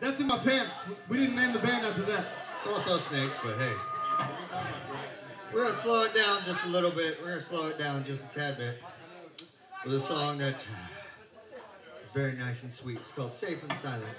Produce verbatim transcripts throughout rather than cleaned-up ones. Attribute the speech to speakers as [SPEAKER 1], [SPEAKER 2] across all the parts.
[SPEAKER 1] That's in my pants. We didn't name the band after that.
[SPEAKER 2] It's also snakes, but hey. We're going to slow it down just a little bit. We're going to slow it down just a tad bit with a song that is very nice and sweet. It's called Safe and Silent.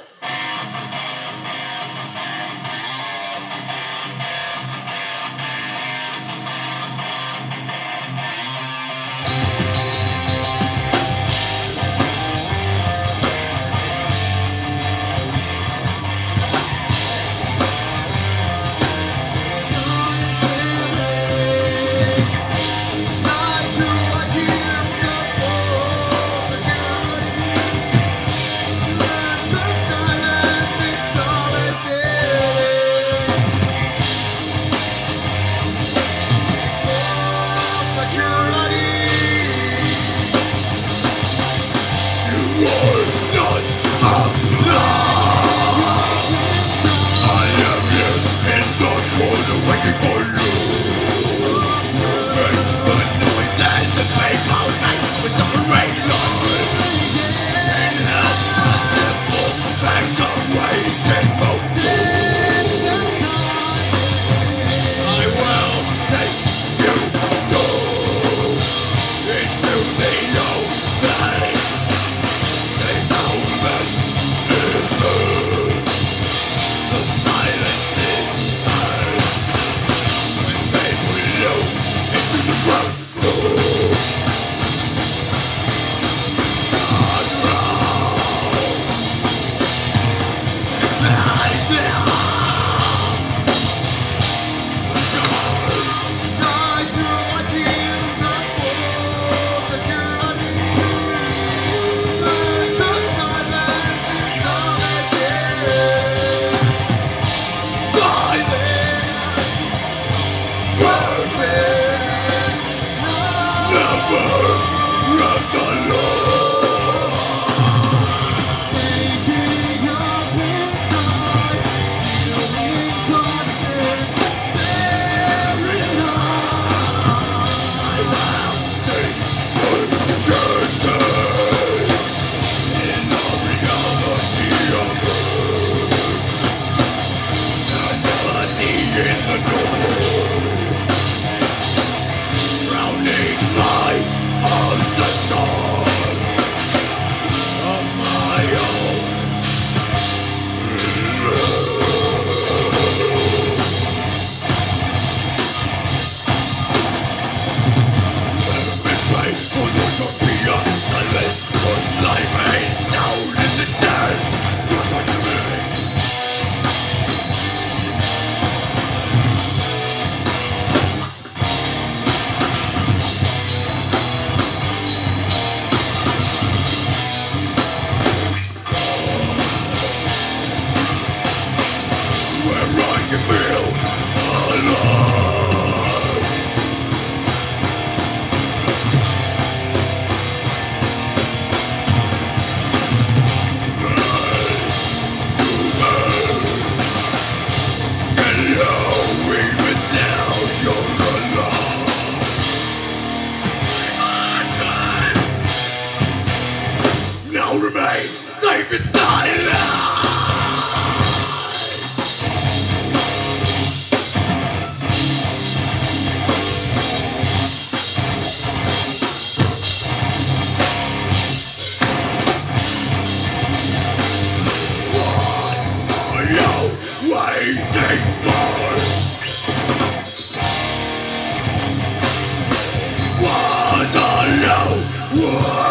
[SPEAKER 3] Remain safe and silent. What are you waiting for? What are you waiting for?